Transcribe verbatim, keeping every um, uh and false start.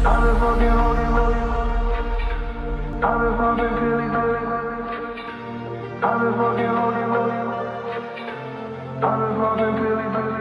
I've been fucking holy, holy. I've been popping pilly, pilly. I've been fucking holy, holy. I've been popping pilly, pilly.